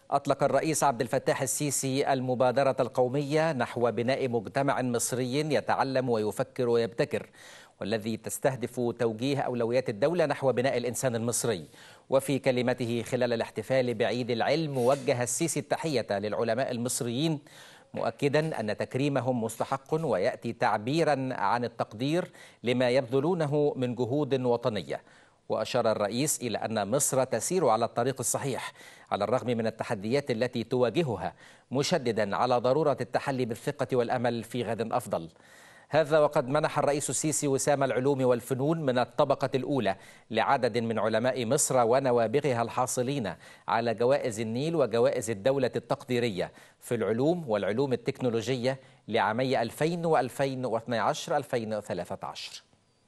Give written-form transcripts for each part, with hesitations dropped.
أطلق الرئيس عبد الفتاح السيسي المبادرة القومية نحو بناء مجتمع مصري يتعلم ويفكر ويبتكر، والذي تستهدف توجيه أولويات الدولة نحو بناء الإنسان المصري. وفي كلمته خلال الاحتفال بعيد العلم وجه السيسي التحية للعلماء المصريين، مؤكدا أن تكريمهم مستحق ويأتي تعبيرا عن التقدير لما يبذلونه من جهود وطنية. وأشار الرئيس إلى أن مصر تسير على الطريق الصحيح على الرغم من التحديات التي تواجهها، مشددا على ضرورة التحلي بالثقة والأمل في غد أفضل. هذا وقد منح الرئيس السيسي وسام العلوم والفنون من الطبقة الأولى لعدد من علماء مصر ونوابغها الحاصلين على جوائز النيل وجوائز الدولة التقديرية في العلوم والعلوم التكنولوجية لعامي 2000 و2012-2013.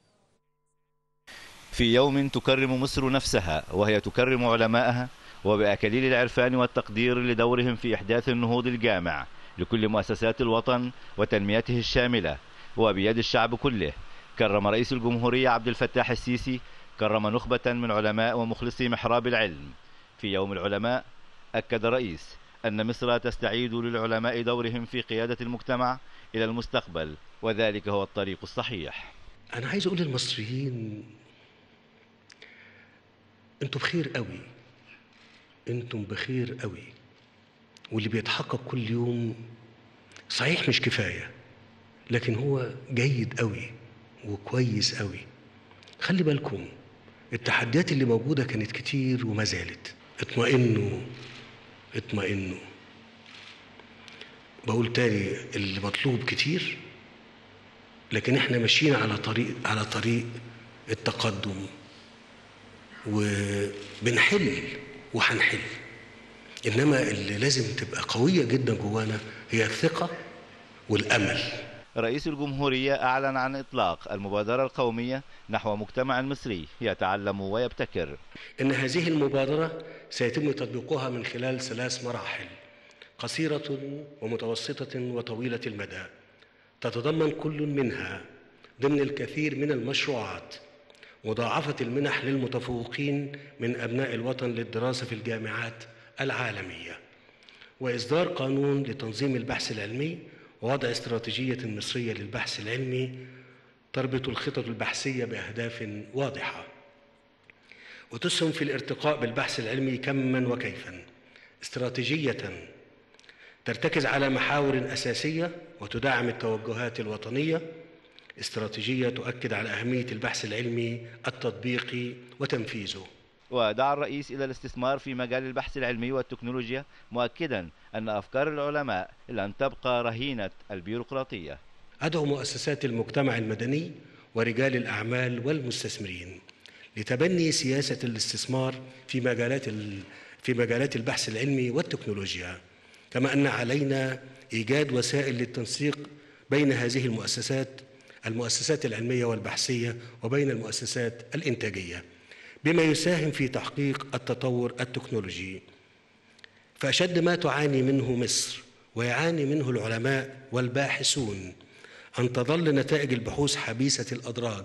في يوم تكرم مصر نفسها وهي تكرم علماءها، وبأكاليل العرفان والتقدير لدورهم في إحداث النهوض الجامع لكل مؤسسات الوطن وتنميته الشاملة، وبيد الشعب كله، كرم رئيس الجمهورية عبد الفتاح السيسي كرم نخبة من علماء ومخلصي محراب العلم. في يوم العلماء أكد الرئيس أن مصر تستعيد للعلماء دورهم في قيادة المجتمع إلى المستقبل، وذلك هو الطريق الصحيح. أنا عايز أقول للمصريين أنتم بخير قوي، أنتم بخير قوي، واللي بيتحقق كل يوم صحيح مش كفاية، لكن هو جيد قوي وكويس قوي. خلي بالكم التحديات اللي موجودة كانت كتير وما زالت. اطمئنوا. بقول تاني، اللي مطلوب كتير، لكن احنا ماشيين على طريق التقدم، وبنحل وهنحل. إنما اللي لازم تبقى قوية جدا جوانا هي الثقة والأمل. رئيس الجمهورية أعلن عن إطلاق المبادرة القومية نحو مجتمع مصري يتعلم ويبتكر. إن هذه المبادرة سيتم تطبيقها من خلال 3 مراحل قصيرة ومتوسطة وطويلة المدى، تتضمن كل منها ضمن الكثير من المشروعات مضاعفة المنح للمتفوقين من أبناء الوطن للدراسة في الجامعات العالمية، وإصدار قانون لتنظيم البحث العلمي، ووضع استراتيجية مصرية للبحث العلمي تربط الخطط البحثية بأهداف واضحة وتسهم في الارتقاء بالبحث العلمي كماً وكيفاً. استراتيجية ترتكز على محاور أساسية وتدعم التوجهات الوطنية. استراتيجية تؤكد على أهمية البحث العلمي التطبيقي وتنفيذه. ودعا الرئيس إلى الاستثمار في مجال البحث العلمي والتكنولوجيا، مؤكدا أن أفكار العلماء لن تبقى رهينة البيروقراطية. أدعو مؤسسات المجتمع المدني ورجال الأعمال والمستثمرين لتبني سياسة الاستثمار في مجالات البحث العلمي والتكنولوجيا، كما أن علينا إيجاد وسائل للتنسيق بين هذه المؤسسات العلمية والبحثية وبين المؤسسات الإنتاجية، بما يساهم في تحقيق التطور التكنولوجي. فأشد ما تعاني منه مصر ويعاني منه العلماء والباحثون أن تظل نتائج البحوث حبيسة الأدراج،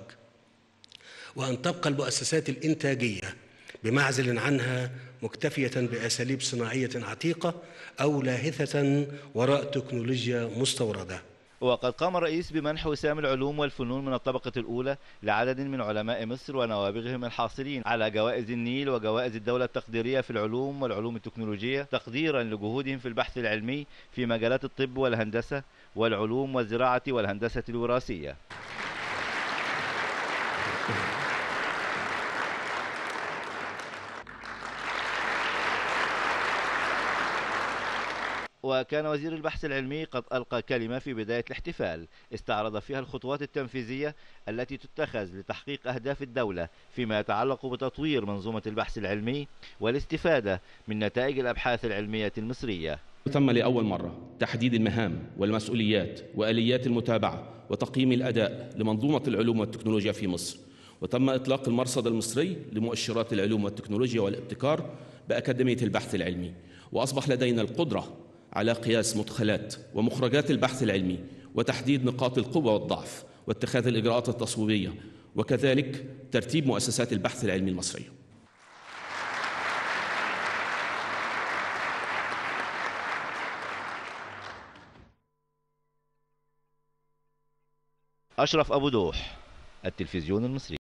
وأن تبقى المؤسسات الإنتاجية بمعزل عنها مكتفية بأساليب صناعية عتيقة أو لاهثة وراء تكنولوجيا مستوردة. وقد قام الرئيس بمنح وسام العلوم والفنون من الطبقة الأولى لعدد من علماء مصر ونوابغهم الحاصلين على جوائز النيل وجوائز الدولة التقديرية في العلوم والعلوم التكنولوجية، تقديرا لجهودهم في البحث العلمي في مجالات الطب والهندسة والعلوم والزراعة والهندسة الوراثية. وكان وزير البحث العلمي قد ألقى كلمة في بداية الاحتفال استعرض فيها الخطوات التنفيذية التي تتخذ لتحقيق أهداف الدولة فيما يتعلق بتطوير منظومة البحث العلمي والاستفادة من نتائج الأبحاث العلمية المصرية. تم لأول مرة تحديد المهام والمسؤوليات وآليات المتابعة وتقييم الأداء لمنظومة العلوم والتكنولوجيا في مصر، وتم إطلاق المرصد المصري لمؤشرات العلوم والتكنولوجيا والابتكار بأكاديمية البحث العلمي، وأصبح لدينا القدرة على قياس مدخلات ومخرجات البحث العلمي وتحديد نقاط القوة والضعف واتخاذ الإجراءات التصويبية، وكذلك ترتيب مؤسسات البحث العلمي المصرية. أشرف أبو دوح، التلفزيون المصري.